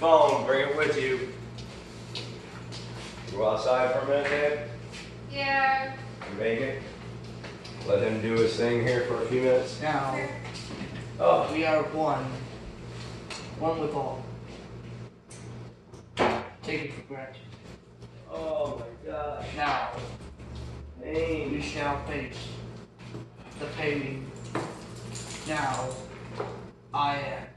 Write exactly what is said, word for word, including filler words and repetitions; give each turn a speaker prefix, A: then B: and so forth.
A: phone. Bring it with you. Go outside for a minute, Dad.
B: Yeah.
A: Make it. Let him do his thing here for a few minutes.
C: Now,
A: Oh,
C: we are one. One with all. Take it for granted.
A: oh my God.
C: Now,
A: Pain.
C: we shall face the pain. Now, I am